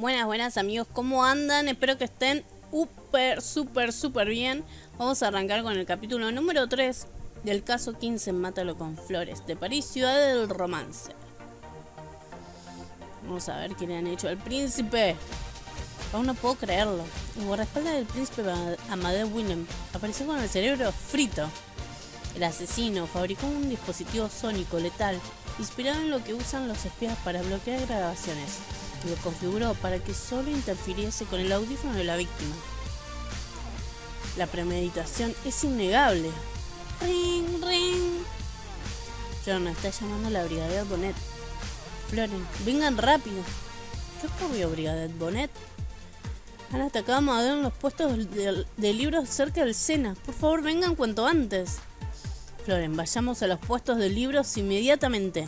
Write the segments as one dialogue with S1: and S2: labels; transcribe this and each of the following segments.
S1: Buenas, buenas amigos, ¿cómo andan? Espero que estén súper bien. Vamos a arrancar con el capítulo número 3 del caso 15 en Mátalo con Flores, de París, ciudad del romance. Vamos a ver qué le han hecho al príncipe. Aún no puedo creerlo. El guardaespaldas del príncipe Amadeo Willem apareció con el cerebro frito. El asesino fabricó un dispositivo sónico letal inspirado en lo que usan los espías para bloquear grabaciones. Lo configuró para que solo interfiriese con el audífono de la víctima. La premeditación es innegable. Ring, ring. John está llamando a la brigadier Bonnet. Floren, vengan rápido. ¿Qué ocurrió, brigadier Bonnet? Han atacado a Amadeo en los puestos de libros cerca del Sena. Por favor, vengan cuanto antes. Floren, vayamos a los puestos de libros inmediatamente.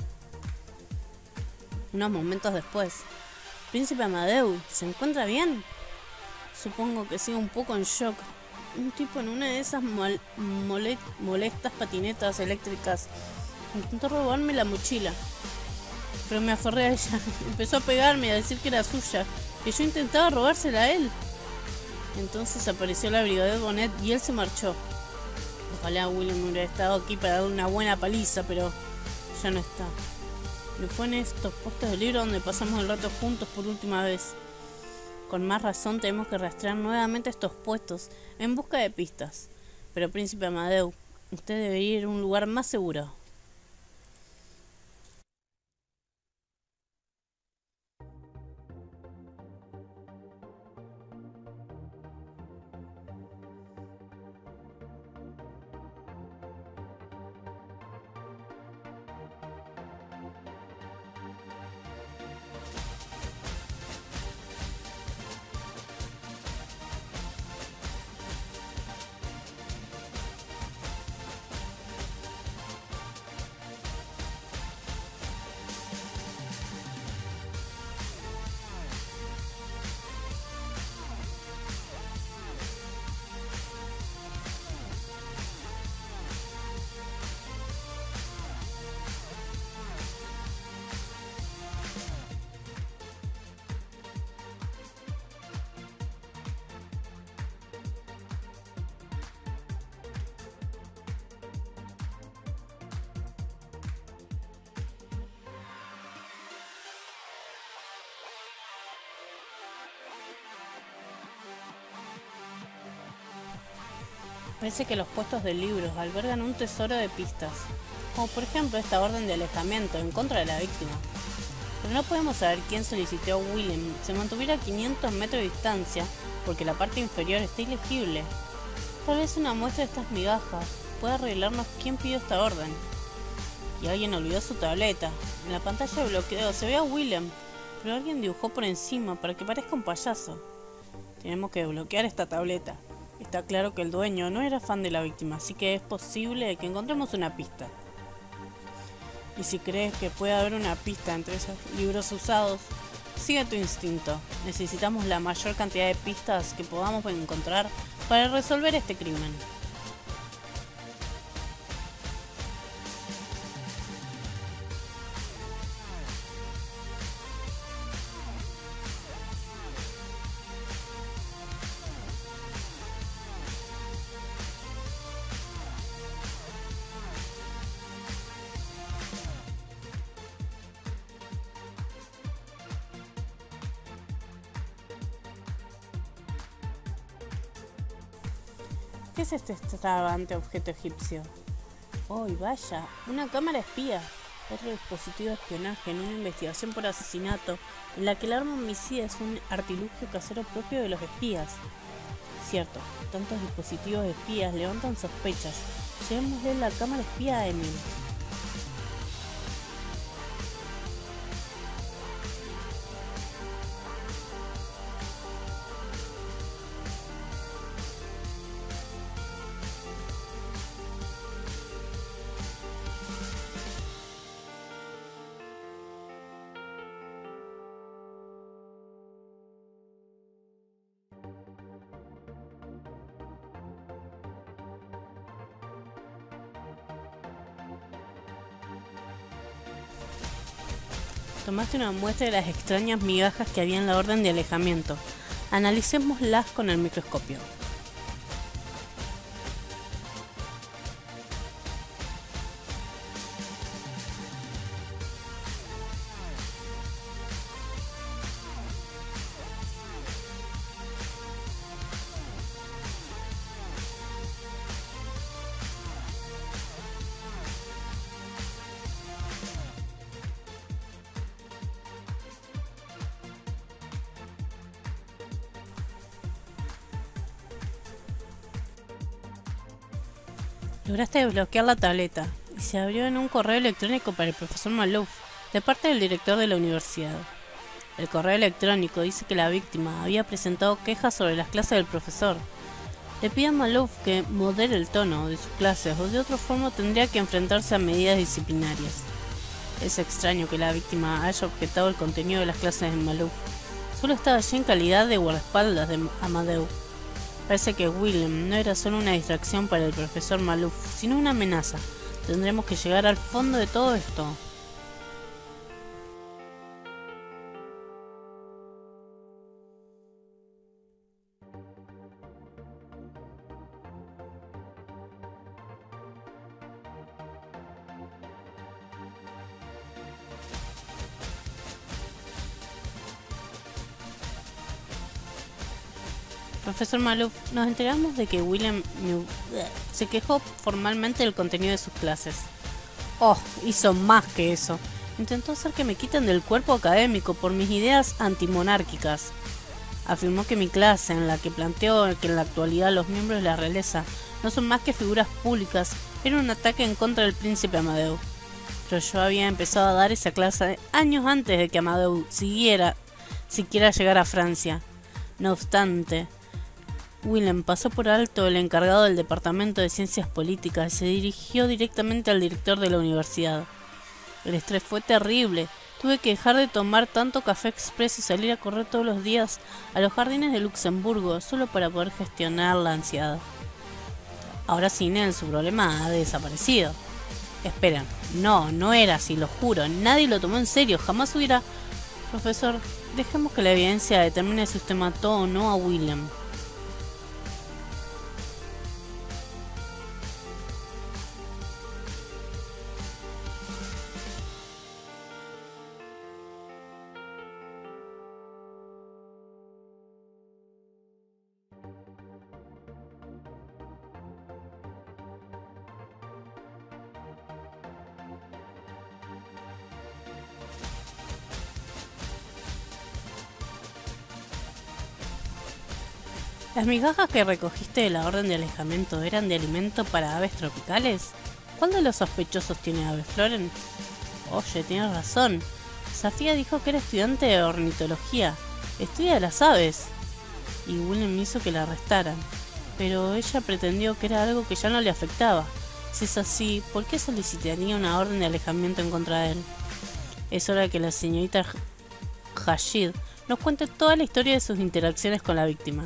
S1: Unos momentos después. Príncipe Amadeu, ¿se encuentra bien? Supongo que sigue un poco en shock. Un tipo en una de esas molestas patinetas eléctricas intentó robarme la mochila. Pero me aferré a ella. Empezó a pegarme y a decir que era suya, que yo intentaba robársela a él. Entonces apareció la brigadier Bonnet y él se marchó. Ojalá William hubiera estado aquí para dar una buena paliza, pero ya no está. Y fue en estos puestos de libro donde pasamos el rato juntos por última vez. Con más razón tenemos que rastrear nuevamente estos puestos en busca de pistas. Pero príncipe Amadeu, usted debería ir a un lugar más seguro. Parece que los puestos de libros albergan un tesoro de pistas, como por ejemplo esta orden de alejamiento en contra de la víctima. Pero no podemos saber quién solicitó a William se mantuviera a 500 metros de distancia, porque la parte inferior está ilegible. Tal vez una muestra de estas migajas pueda revelarnos quién pidió esta orden. Y alguien olvidó su tableta. En la pantalla de bloqueo se ve a William, pero alguien dibujó por encima para que parezca un payaso. Tenemos que desbloquear esta tableta. Está claro que el dueño no era fan de la víctima, así que es posible que encontremos una pista. Y si crees que puede haber una pista entre esos libros usados, sigue tu instinto. Necesitamos la mayor cantidad de pistas que podamos encontrar para resolver este crimen. ¿Qué es este extravagante objeto egipcio? ¡Oh, vaya! ¡Una cámara espía! Otro dispositivo de espionaje en una investigación por asesinato en la que el arma homicida es un artilugio casero propio de los espías. Cierto, tantos dispositivos de espías levantan sospechas. Llevémosle la cámara espía a Emil. Tomaste una muestra de las extrañas migajas que había en la orden de alejamiento. Analicémoslas con el microscopio. Lograste desbloquear la tableta y se abrió en un correo electrónico para el profesor Maloof, de parte del director de la universidad. El correo electrónico dice que la víctima había presentado quejas sobre las clases del profesor. Le pide a Maloof que modere el tono de sus clases o de otra forma tendría que enfrentarse a medidas disciplinarias. Es extraño que la víctima haya objetado el contenido de las clases de Maloof. Solo estaba allí en calidad de guardaespaldas de Amadeu. Parece que Willem no era solo una distracción para el profesor Maloof, sino una amenaza. Tendremos que llegar al fondo de todo esto. Profesor Maloof, nos enteramos de que Willem se quejó formalmente del contenido de sus clases. Oh, hizo más que eso. Intentó hacer que me quiten del cuerpo académico por mis ideas antimonárquicas. Afirmó que mi clase, en la que planteó que en la actualidad los miembros de la realeza no son más que figuras públicas, era un ataque en contra del príncipe Amadeu. Pero yo había empezado a dar esa clase años antes de que Amadeu siquiera llegar a Francia. No obstante, Willem pasó por alto el encargado del departamento de ciencias políticas y se dirigió directamente al director de la universidad. El estrés fue terrible. Tuve que dejar de tomar tanto café expreso y salir a correr todos los días a los jardines de Luxemburgo solo para poder gestionar la ansiedad. Ahora sin él su problema ha desaparecido. Esperen, no era así, lo juro. Nadie lo tomó en serio, jamás hubiera... Profesor, dejemos que la evidencia determine si usted mató o no a Willem. ¿Las migajas que recogiste de la orden de alejamiento eran de alimento para aves tropicales? ¿Cuál de los sospechosos tiene aves, Floren? Oye, tienes razón. Safía dijo que era estudiante de ornitología. Estudia las aves. Y Willem hizo que la arrestaran. Pero ella pretendió que era algo que ya no le afectaba. Si es así, ¿por qué solicitaría una orden de alejamiento en contra de él? Es hora de que la señorita Hashid nos cuente toda la historia de sus interacciones con la víctima.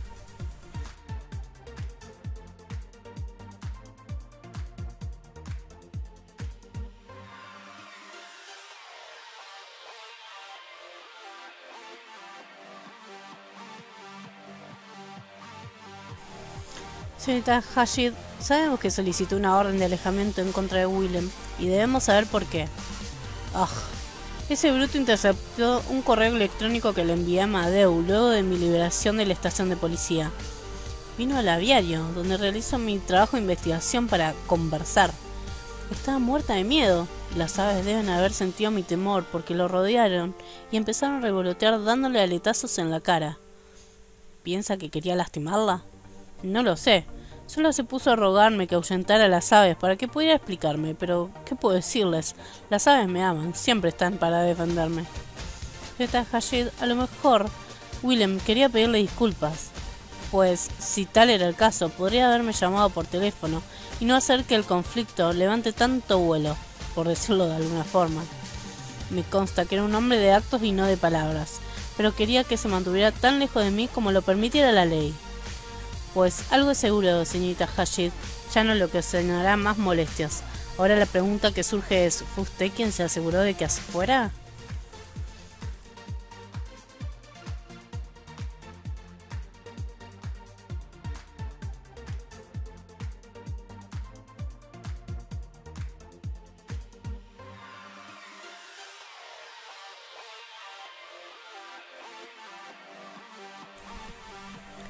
S1: Señorita Hashid, sabemos que solicitó una orden de alejamiento en contra de Willem y debemos saber por qué. Ese bruto interceptó un correo electrónico que le envié a Amadeu luego de mi liberación de la estación de policía. Vino al aviario, donde realizo mi trabajo de investigación para conversar. Estaba muerta de miedo. Las aves deben haber sentido mi temor porque lo rodearon y empezaron a revolotear dándole aletazos en la cara. ¿Piensa que quería lastimarla? No lo sé. Solo se puso a rogarme que ahuyentara a las aves para que pudiera explicarme, pero ¿qué puedo decirles? Las aves me aman, siempre están para defenderme. Señorita Hashid, a lo mejor Willem quería pedirle disculpas, pues si tal era el caso, podría haberme llamado por teléfono y no hacer que el conflicto levante tanto vuelo, por decirlo de alguna forma. Me consta que era un hombre de actos y no de palabras, pero quería que se mantuviera tan lejos de mí como lo permitiera la ley. Pues algo es seguro, señorita Hashid, ya no le ocasionará más molestias. Ahora la pregunta que surge es, ¿fue usted quien se aseguró de que así fuera?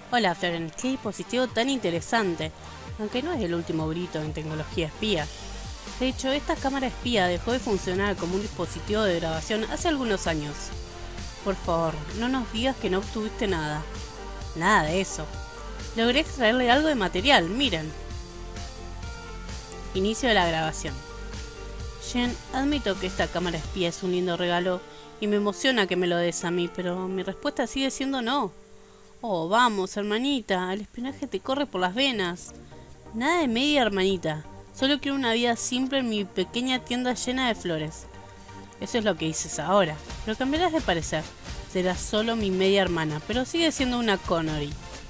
S1: Hola Florence, qué dispositivo tan interesante, aunque no es el último grito en tecnología espía. De hecho, esta cámara espía dejó de funcionar como un dispositivo de grabación hace algunos años. Por favor, no nos digas que no obtuviste nada. Nada de eso. Logré extraerle algo de material, miren. Inicio de la grabación. Jen, admito que esta cámara espía es un lindo regalo y me emociona que me lo des a mí, pero mi respuesta sigue siendo no. Oh, vamos, hermanita, el espionaje te corre por las venas. Nada de media hermanita, solo quiero una vida simple en mi pequeña tienda llena de flores. Eso es lo que dices ahora, pero cambiarás de parecer. Serás solo mi media hermana, pero sigue siendo una Connery.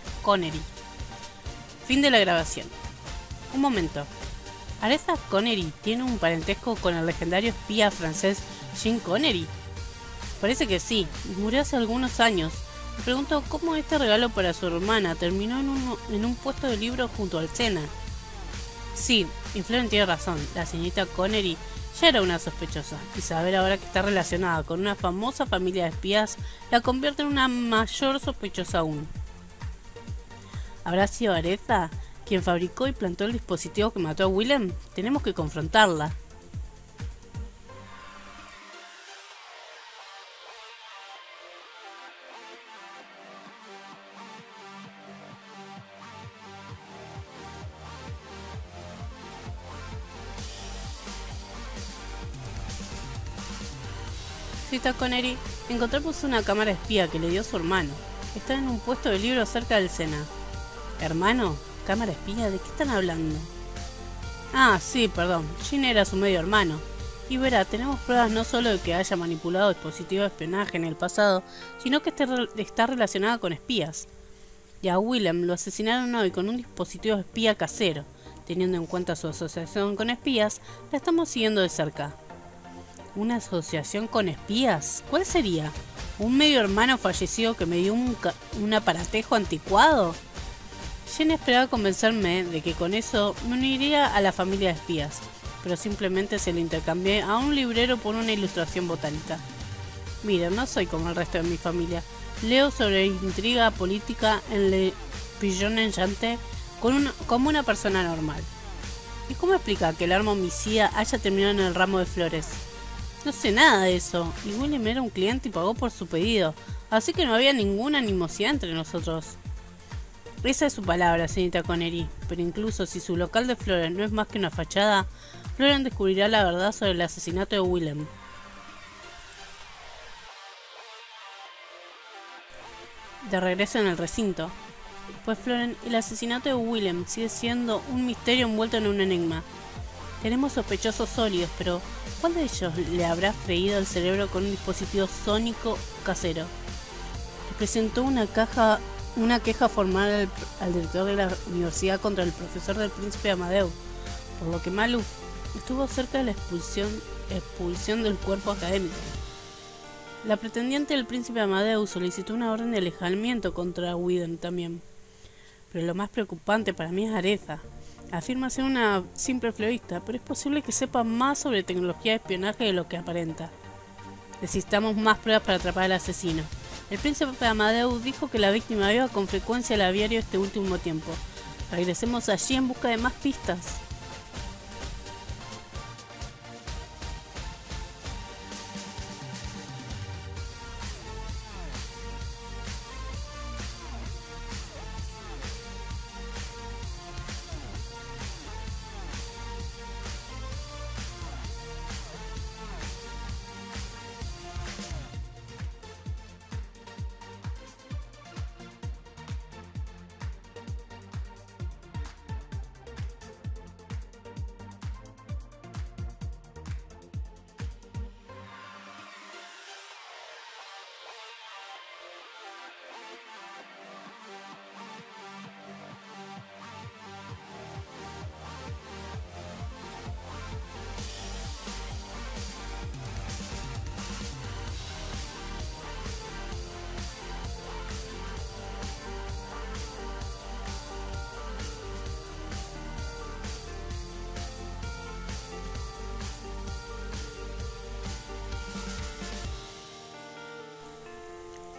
S1: Fin de la grabación. Un momento. ¿Aretha Connery tiene un parentesco con el legendario espía francés Sean Connery? Parece que sí, murió hace algunos años. Me pregunto cómo este regalo para su hermana terminó en un puesto de libros junto al Sena. Sí, y Florence tiene razón, la señorita Connery ya era una sospechosa, y saber ahora que está relacionada con una famosa familia de espías la convierte en una mayor sospechosa aún. ¿Habrá sido Aretha quien fabricó y plantó el dispositivo que mató a Willem? Tenemos que confrontarla. Señorita Connery, encontramos una cámara espía que le dio su hermano. Está en un puesto de libros cerca del Sena. ¿Hermano? ¿Cámara espía? ¿De qué están hablando? Ah, sí, perdón. Jin era su medio hermano. Y verá, tenemos pruebas no solo de que haya manipulado dispositivos de espionaje en el pasado, sino que está relacionada con espías. Y a Willem lo asesinaron hoy con un dispositivo espía casero. Teniendo en cuenta su asociación con espías, la estamos siguiendo de cerca. ¿Una asociación con espías? ¿Cuál sería? ¿Un medio hermano fallecido que me dio un aparatejo anticuado? Jen esperaba convencerme de que con eso me uniría a la familia de espías, pero simplemente se lo intercambié a un librero por una ilustración botánica. Mira, no soy como el resto de mi familia. Leo sobre intriga política en Le Pigeon Enchante como una persona normal. ¿Y cómo explica que el arma homicida haya terminado en el ramo de flores? No sé nada de eso, y William era un cliente y pagó por su pedido, así que no había ninguna animosidad entre nosotros. Esa es su palabra, señorita Connery, pero incluso si su local de flores no es más que una fachada, Florence descubrirá la verdad sobre el asesinato de Willem. De regreso en el recinto. Pues Florence, el asesinato de Willem sigue siendo un misterio envuelto en un enigma. Tenemos sospechosos sólidos, pero ¿cuál de ellos le habrá freído el cerebro con un dispositivo sónico casero? Le presentó una queja formal al director de la universidad contra el profesor del príncipe Amadeo, por lo que Maluf estuvo cerca de la expulsión del cuerpo académico. La pretendiente del príncipe Amadeo solicitó una orden de alejamiento contra Whedon también. Pero lo más preocupante para mí es Aretha. Afirma ser una simple florista, pero es posible que sepa más sobre tecnología de espionaje de lo que aparenta. Necesitamos más pruebas para atrapar al asesino. El príncipe Amadeus dijo que la víctima iba con frecuencia al aviario este último tiempo. Regresemos allí en busca de más pistas.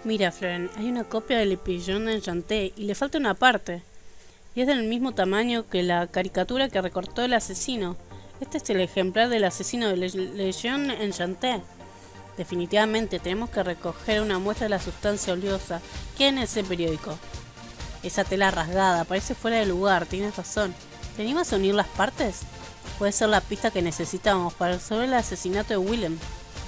S1: Mira, Floren, hay una copia del Lepillon Enchanté y le falta una parte. Y es del mismo tamaño que la caricatura que recortó el asesino. Este es el ejemplar del asesino de Lepillon Enchanté. Definitivamente tenemos que recoger una muestra de la sustancia oleosa que hay en ese periódico. Esa tela rasgada parece fuera de lugar, tienes razón. ¿Te animas a unir las partes? Puede ser la pista que necesitamos para resolver el asesinato de Willem.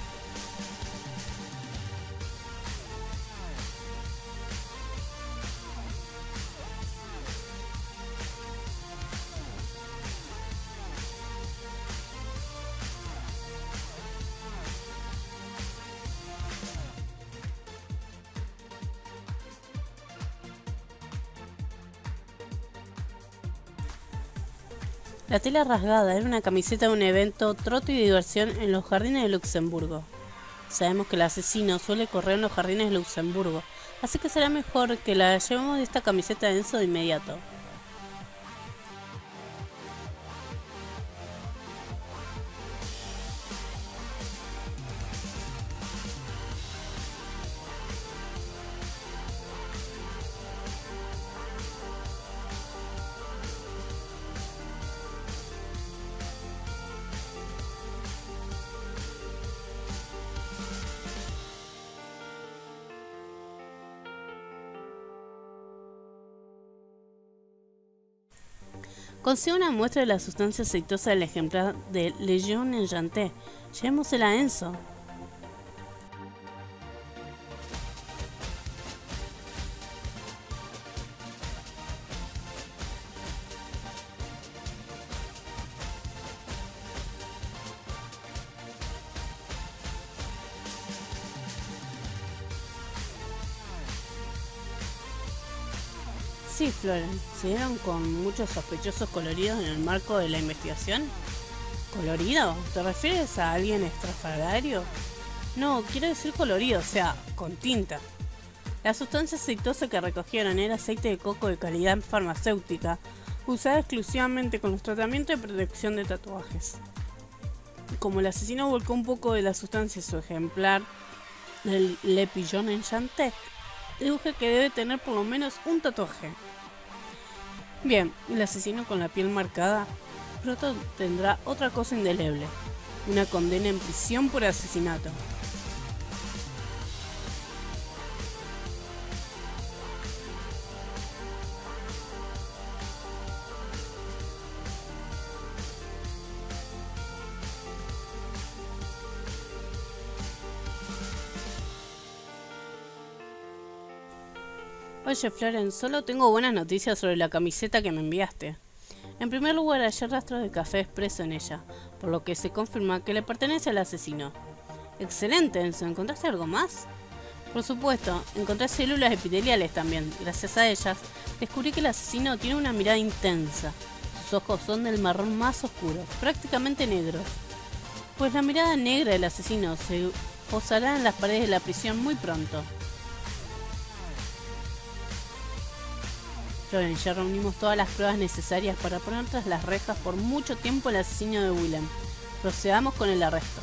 S1: La tela rasgada era una camiseta de un evento trote y diversión en los jardines de Luxemburgo. Sabemos que el asesino suele correr en los jardines de Luxemburgo, así que será mejor que la llevemos de esta camiseta a Enzo de inmediato. Consigue una muestra de la sustancia aceitosa del ejemplar de Lepillon Enchanté. Llevémosela a Enzo. Sí, Floren, ¿se dieron con muchos sospechosos coloridos en el marco de la investigación? ¿Colorido? ¿Te refieres a alguien estrafalario? No, quiero decir colorido, o sea, con tinta. La sustancia aceitosa que recogieron era aceite de coco de calidad farmacéutica, usada exclusivamente con los tratamientos de protección de tatuajes. Como el asesino volcó un poco de la sustancia en su ejemplar del Lepillon Enchanté, deduje que debe tener por lo menos un tatuaje. Bien, el asesino con la piel marcada pronto tendrá otra cosa indeleble, una condena en prisión por asesinato. Oye, Floren, solo tengo buenas noticias sobre la camiseta que me enviaste. En primer lugar, hay rastros de café expreso en ella, por lo que se confirma que le pertenece al asesino. Excelente, Enzo. ¿Encontraste algo más? Por supuesto, encontré células epiteliales también. Gracias a ellas, descubrí que el asesino tiene una mirada intensa. Sus ojos son del marrón más oscuro, prácticamente negros. Pues la mirada negra del asesino se posará en las paredes de la prisión muy pronto. Floren, ya reunimos todas las pruebas necesarias para poner tras las rejas por mucho tiempo el asesino de Willem. Procedamos con el arresto.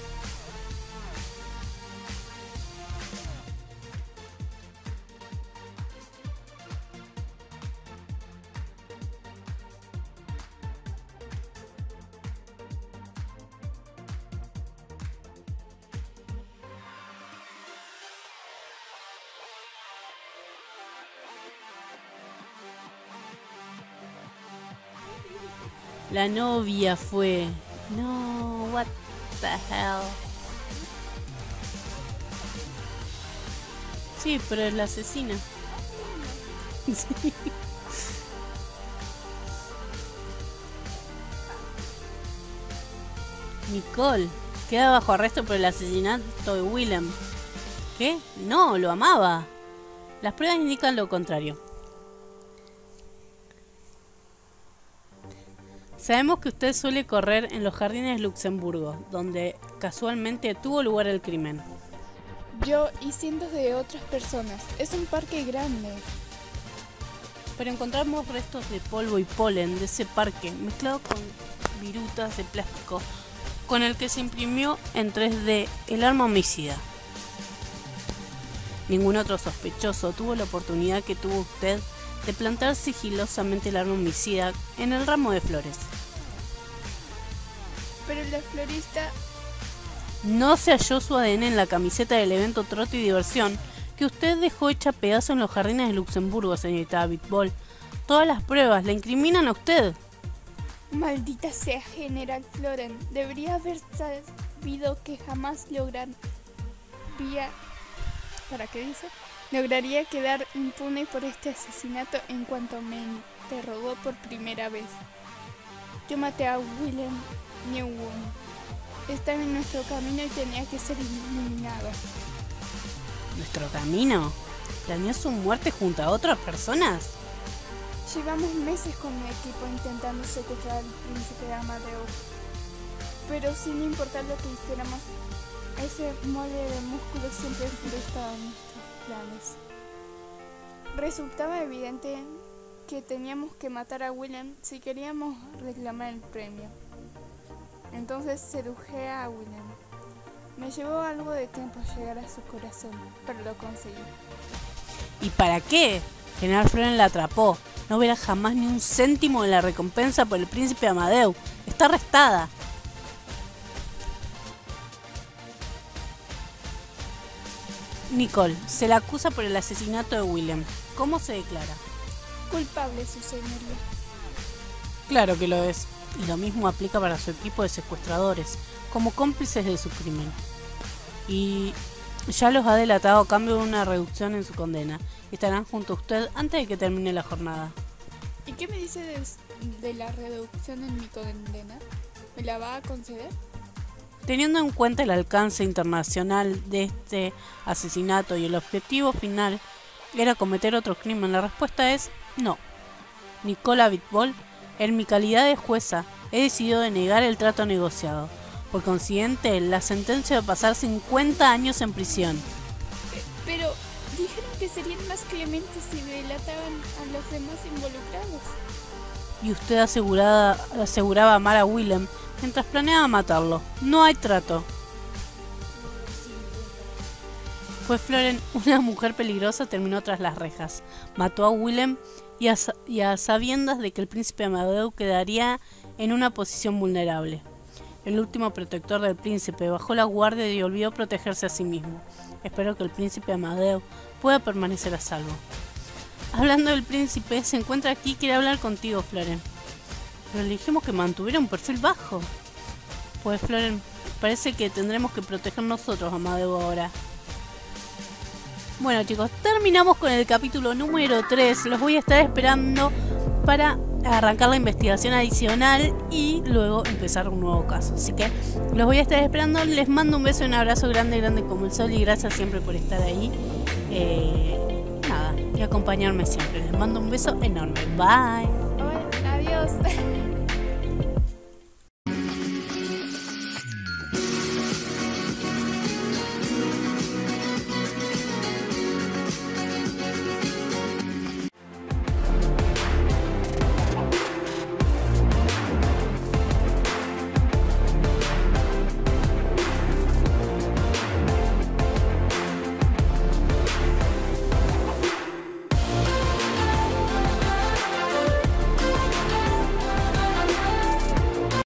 S1: La novia fue... No, what the hell. Sí, pero es la asesina. Sí. Nicole queda bajo arresto por el asesinato de Willem. ¿Qué? No, lo amaba. Las pruebas indican lo contrario. Sabemos que usted suele correr en los jardines de Luxemburgo, donde casualmente tuvo lugar el crimen.
S2: Yo y cientos de otras personas. Es un parque grande.
S1: Pero encontramos restos de polvo y polen de ese parque, mezclado con virutas de plástico, con el que se imprimió en 3D el arma homicida. Ningún otro sospechoso tuvo la oportunidad que tuvo usted de plantar sigilosamente el arma homicida en el ramo de flores.
S2: Pero la florista...
S1: No se halló su ADN en la camiseta del evento Trote y Diversión que usted dejó hecha pedazo en los jardines de Luxemburgo, señorita Bitbol. Todas las pruebas la incriminan a usted.
S2: Maldita sea, General Floren. Debería haber sabido que jamás lograría quedar impune por este asesinato en cuanto me interrogó por primera vez. Yo maté a Willem Newman. Estaba en nuestro camino y tenía que ser eliminado.
S1: ¿Nuestro camino? ¿Planeó su muerte junto a otras personas?
S2: Llevamos meses con mi equipo intentando secuestrar al príncipe Amadeo. Pero sin importar lo que hiciéramos, ese mole de músculos siempre estaba en nuestros planes. Resultaba evidente que teníamos que matar a Willem si queríamos reclamar el premio. Entonces seduje a Willem. Me llevó algo de tiempo llegar a su corazón, pero lo conseguí.
S1: ¿Y para qué? General Floren la atrapó. No verá jamás ni un céntimo de la recompensa por el príncipe Amadeo. Está arrestada. Nicole, se la acusa por el asesinato de Willem. ¿Cómo se declara?
S2: Culpable, su señoría.
S1: Claro que lo es. Y lo mismo aplica para su equipo de secuestradores, como cómplices de su crimen. Y ya los ha delatado a cambio de una reducción en su condena. Estarán junto a usted antes de que termine la jornada.
S2: ¿Y qué me dice de la reducción en mi condena? ¿Me la va a conceder?
S1: Teniendo en cuenta el alcance internacional de este asesinato y el objetivo final era cometer otro crimen, la respuesta es no. Nicola Bitbol, en mi calidad de jueza, he decidido denegar el trato negociado. Por consiguiente, la sentencia va a pasar 50 años en prisión.
S2: Pero dijeron que serían más clementes si delataban a los demás involucrados.
S1: Y usted aseguraba amar a Willem mientras planeaba matarlo. No hay trato. Pues Floren, una mujer peligrosa, terminó tras las rejas. Mató a Willem y a sabiendas de que el príncipe Amadeo quedaría en una posición vulnerable. El último protector del príncipe bajó la guardia y olvidó protegerse a sí mismo. Espero que el príncipe Amadeo pueda permanecer a salvo. Hablando del príncipe, se encuentra aquí y quiere hablar contigo, Floren. Pero le dijimos que mantuviera un perfil bajo. Pues Floren, parece que tendremos que proteger nosotros a Amadeo ahora. Bueno chicos, terminamos con el capítulo número 3. Los voy a estar esperando para arrancar la investigación adicional y luego empezar un nuevo caso. Así que los voy a estar esperando. Les mando un beso y un abrazo grande como el sol y gracias siempre por estar ahí. Y acompañarme siempre. Les mando un beso enorme. Bye.
S2: Adiós.